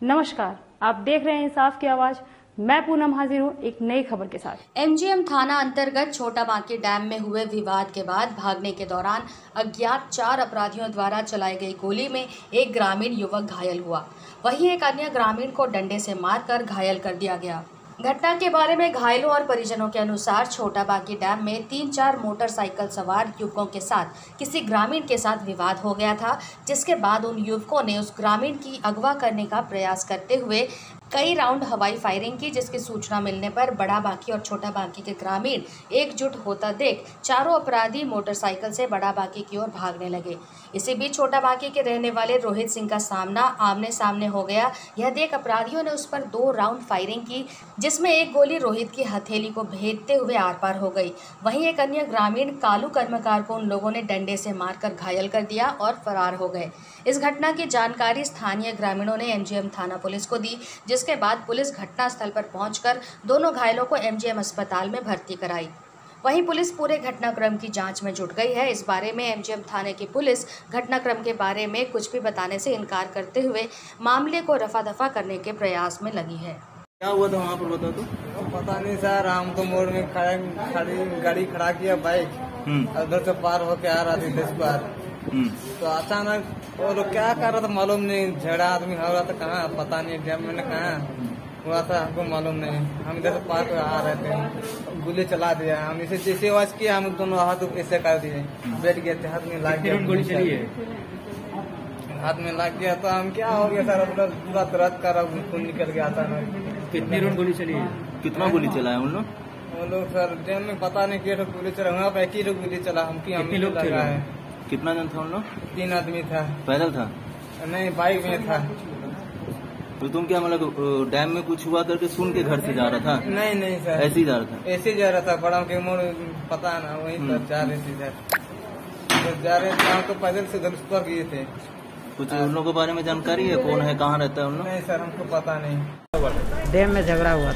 नमस्कार, आप देख रहे हैं इंसाफ की आवाज। मैं पूनम हाजिर हूँ एक नई खबर के साथ। एमजीएम थाना अंतर्गत छोटा बांकी डैम में हुए विवाद के बाद भागने के दौरान अज्ञात 4 अपराधियों द्वारा चलाई गई गोली में एक ग्रामीण युवक घायल हुआ। वहीं एक अन्य ग्रामीण को डंडे से मारकर घायल कर दिया गया। घटना के बारे में घायलों और परिजनों के अनुसार छोटा बांकी डैम में 3-4 मोटरसाइकिल सवार युवकों के साथ किसी ग्रामीण के साथ विवाद हो गया था, जिसके बाद उन युवकों ने उस ग्रामीण की अगवा करने का प्रयास करते हुए कई राउंड हवाई फायरिंग की, जिसकी सूचना मिलने पर बड़ा बांकी और छोटा बांकी के ग्रामीण एकजुट होता देख चारों अपराधी मोटरसाइकिल से बड़ा बांकी की ओर भागने लगे। इसी बीच छोटा बांकी के रहने वाले रोहित सिंह का सामना आमने सामने हो गया। यह देख अपराधियों ने उस पर 2 राउंड फायरिंग की, जिसमें एक गोली रोहित की हथेली को भेदते हुए आर पार हो गई। वहीं एक अन्य ग्रामीण कालू कर्मकार को उन लोगों ने डंडे से मारकर घायल कर दिया और फरार हो गए। इस घटना की जानकारी स्थानीय ग्रामीणों ने एमजीएम थाना पुलिस को दी, जिसके बाद पुलिस घटनास्थल पर पहुंचकर दोनों घायलों को एमजीएम अस्पताल में भर्ती कराई। वहीं पुलिस पूरे घटनाक्रम की जांच में जुट गई है। इस बारे में एमजीएम थाने की पुलिस घटनाक्रम के बारे में कुछ भी बताने से इनकार करते हुए मामले को रफा दफा करने के प्रयास में लगी है। क्या हुआ था वहाँ पर, बता दो। पता नहीं सर, हम तो मोड़ में खड़ी गाड़ी खड़ा किया बाइक, उधर से पार होके आ रहा थी 10 बार। तो अचानक वो लोग क्या कर रहा था मालूम नहीं, झगड़ा आदमी हो रहा था, कहाँ पता नहीं, डैम में कहाँ हुआ था हमको मालूम नहीं। हम इधर से पार आ रहे थे, गोली चला दिया। हम इसे जैसे आवाज किया, हम दोनों हाथ ऐसे कर दिए, बैठ गए थे, हाथ में लग गया। गोली चली है, हाथ में लग गया तो हम क्या हो गया सर, पूरा दर्द कर खून निकल गया था। कितनी राउंड गोली चली है? कितना गोली चला है उन लोग? वो लोग सर डैम में पता नहीं क्या गोली चला, वहाँ पे 1 ही गोली चला। हम लोग लगा है। कितना जन था उन लोग? 3 आदमी था। पैदल था? नहीं, बाइक में था। तो तुम क्या मतलब डैम में कुछ हुआ करके सुन के घर से जा रहा था? नहीं सर, ऐसे ही जा रहा था? ऐसे जा रहा था, बड़ा के मोड़ पता ना, वहीं पर जा रहे थे। तो जा रहे थे, हम तो पैदल से उधर गए थे। कुछ उन लोगों के बारे में जानकारी है, कौन है, कहाँ रहता है उन लोग? नहीं सर, हमको पता नहीं। डैम में झगड़ा हुआ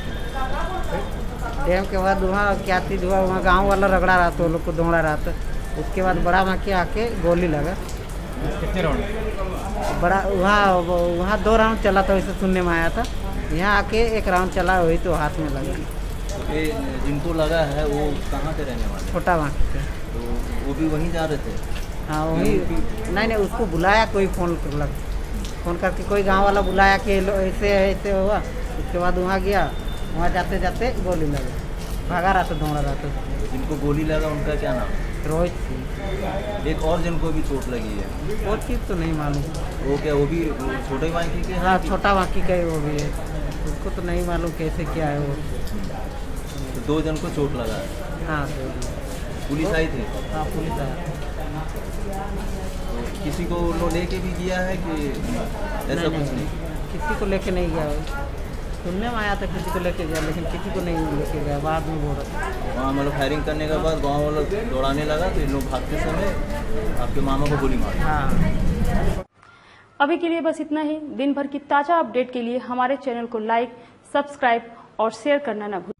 था। डैम के बाद वहाँ क्या चीज हुआ, वहाँ गांव वाला रगड़ा रहा था, वो लोग को दौड़ा रहा था। उसके बाद बड़ा बांकी आके गोली लगा। कितने राउंड? बड़ा वहाँ 2 राउंड चला था, वैसे सुनने में आया था। यहाँ आके 1 राउंड चला, वही तो हाथ में लगा। तो जिनको लगा है वो कहाँ के रहने वाले? छोटा बांकी के। तो वो भी वहीं जा रहे थे? हाँ वही। नहीं, उसको बुलाया कोई, फोन करके कोई गांव वाला बुलाया कि ऐसे हुआ। उसके बाद वहाँ गया, वहाँ जाते जाते गोली लगा, भागा रहा था, दौड़ा रहा था। जिनको गोली लगा उनका क्या नाम? रोहित सिंह। एक और जिनको भी चोट लगी है वो चीज़ तो नहीं मालूम। वो क्या, वो भी छोटे बांकी के? हाँ, छोटा बांकी का ही वो भी है, उसको तो नहीं मालूम कैसे क्या है वो। तो 2 जन को चोट लगा है? हाँ। पुलिस आई थी? हाँ, पुलिस आई। तो किसी को लो लेके भी गया है कि ऐसा कुछ नहीं? किसी को लेके नहीं गया। सुनने में आया था किसी को लेके गया, लेकिन किसी को नहीं लेके गया, बाद में बोल रहा था। वहाँ मतलब फायरिंग करने के बाद गाँव वाला दौड़ाने लगा, तो इन लोग भागते समय आपके मामा को गोली मारी। हाँ। अभी के लिए बस इतना ही। दिन भर की ताजा अपडेट के लिए हमारे चैनल को लाइक, सब्सक्राइब और शेयर करना न भूलें।